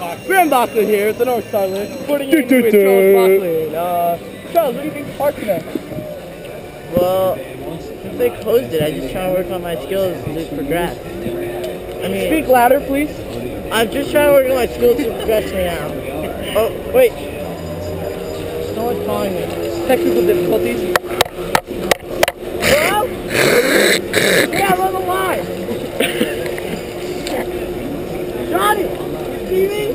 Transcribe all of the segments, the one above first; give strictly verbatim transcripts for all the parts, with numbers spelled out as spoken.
Graham Bachler here at the North Star List, reporting in with Charles Bachler. Uh, Charles, what do you think of Park today? Well, since they closed it, I just try to work on my skills to progress. I mean, speak louder, please. I'm just trying to work on my skills to progress right now. Oh, wait. Someone's calling me. Technical difficulties. Hello? Yeah, I'm on the line. Johnny, you see me?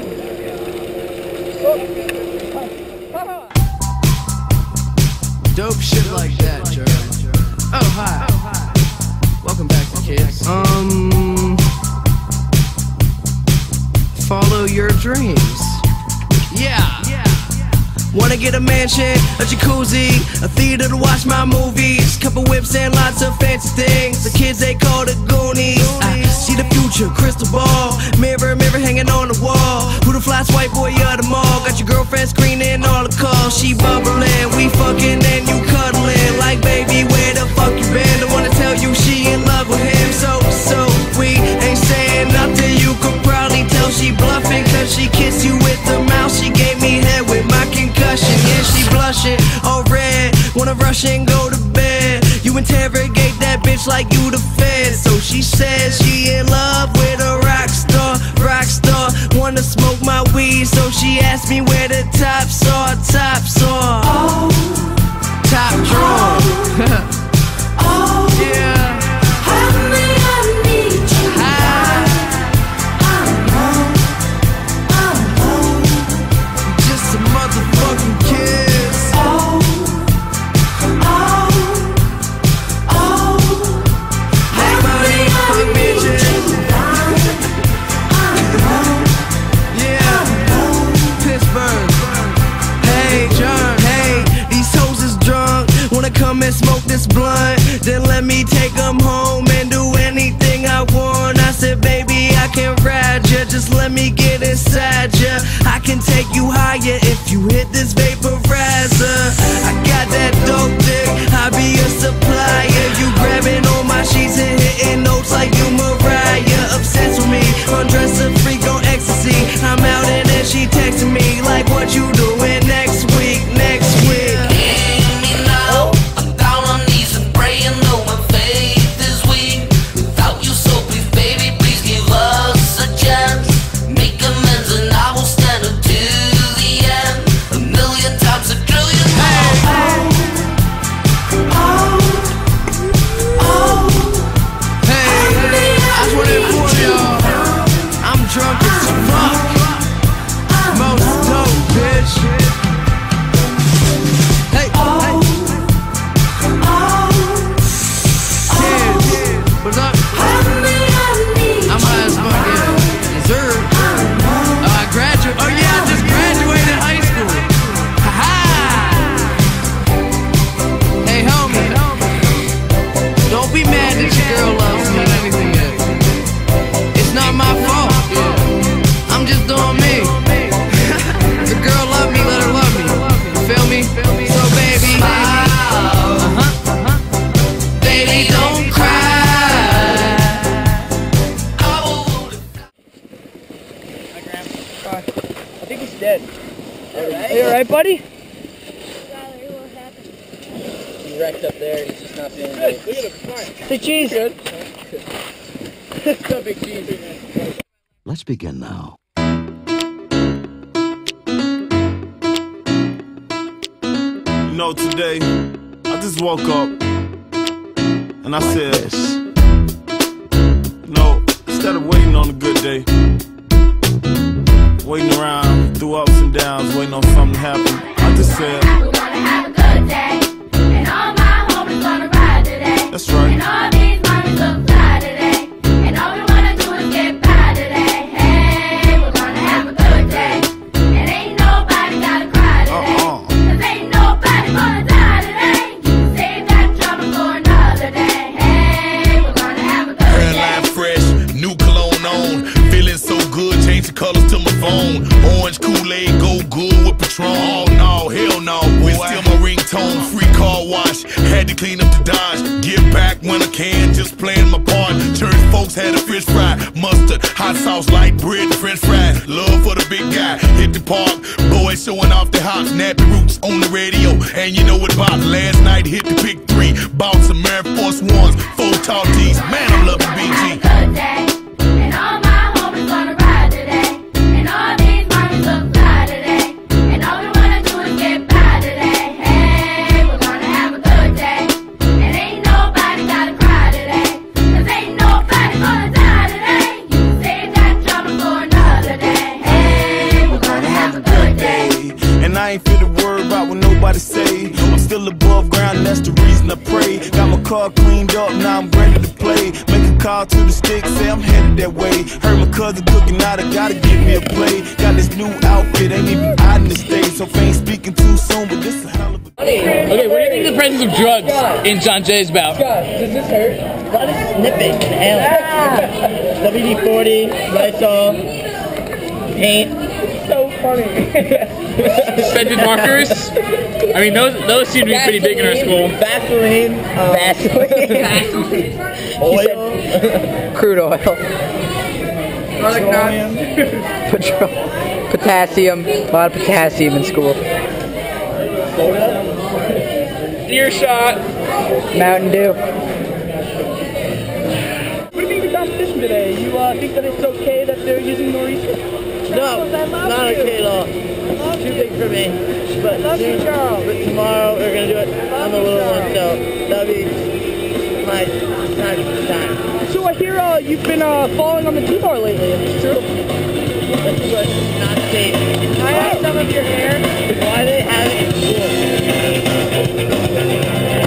Oh. Dope shit like that, Jerry. Oh, hi. Welcome back to Kids. Um, follow your dreams. Yeah. Wanna get a mansion, a jacuzzi, a theater to watch my movies, couple whips and lots of fancy things. The kids they call the Goonies. I see the future, crystal ball, mirror, mirror hanging on the wall. Who the flyest white boy of them all? Got your girlfriend screening all the calls. She bubbling, we fucking and you cuddling. Like baby, where the fuck you been? I wanna tell you she in love with him. So, so we ain't saying nothing. You could probably tell she bluffing, cause she kissed you with the mouth. She gave me head with my concussion. Yeah, she blushing, all red. Wanna rush and go to bed. You interrogate that bitch like you the fed. So she says she in love with a rock star, rock star. Wanna smoke my weed, so she asked me where the tops are, tops are. Oh, top drawer. Oh, oh, yeah. Honey, I need you. I, I'm home, I'm home. Just a motherfucking kiss. Oh, oh, oh. Make money, fuck bitches. I'm home, yeah. Pittsburgh. Hey, John, hey, these hoes is drunk. Wanna come and smoke this blunt? Then let me take them home and do anything I want. I said, baby, I can ride ya. Just let me get inside ya. I can take you higher if you hit this vaporizer. I got that dope dick, I be a supplier. You grabbing on my sheets and hitting notes like you Mariah. Obsessed with me, undress a freak on ecstasy. I'm out and then she texting me like, what you doing next week, next week? I think he's dead. Are you alright, buddy? What happened? He wrecked up there and he's just not feeling good. Look at him. The cheese. Good. It's a big cheese. Let's begin now. You know, today, I just woke up and I Like said, this. you know, instead of waiting on a good day, waiting around through ups and downs, waiting on something to happen, I just said, we're gonna have a good day, and all my homies gonna ride today. That's right. And all these mommies look fly today, and all we wanna do is get by today. Hey, we're gonna have a good day, and ain't nobody gotta cry today. Uh-uh. Cause ain't nobody gonna die today. You can save that drama for another day. Hey, we're gonna have a good Hairline day. fresh, new cologne on, feeling so good, change the colors to my phone. Orange Kool-Aid, go good with Patron. Oh no, hell no, boy. It's still my ringtone, free call. car wash, had to clean up the Dodge. Get back when I can, just playing my part. Church folks had a fish fry, mustard, hot sauce, light bread, French fries. Love for the big guy, hit the park. Boys showing off their hops, nappy roots on the radio. And you know what about last night, hit the pick three. Bought some Air Force Ones, four tall tees. Man, I'm loving B G. Good day, and all my homies wanna ride today, and all these mommies look fly today, and all we wanna do is get by today. Hey, we're gonna have a good day, and ain't nobody gotta cry today, 'cause ain't nobody gonna die today. You can save that drama for another day. Hey, we're gonna have a good day. And I ain't fit to worry about what nobody say. I'm still above ground, and that's the reason I pray. Got my car cleaned up, now I'm ready to play. Make a call to the stick, say I'm headed that way. Heard my cousin cooking out, I gotta give me a play. Got this new outfit, ain't even out in the States. So ain't speaking too soon, but this is a hell of a... Okay, what do you think the presence of drugs in John Jay's bout? Does this hurt? A lot of snipping and hailing. W D forty, Lysol, paint. So funny. Suspended markers? I mean, those those seem to be pretty big in our school. Vaseline. Um, Vaseline. Oil. Crude oil. Petroleum. Potassium. A lot of potassium in school. Earshot. Mountain Dew. What do you think of the competition today? You uh, think that it's okay that they're using Nor'easter? No, not okay at all. Too big for me. But, soon, but tomorrow we're gonna do it on the little one, so that'll be my time. time. So I hear uh, you've been uh, falling on the T-bar lately. Is this true? But not safe. Can I have some of your hair? Why do they have it in school?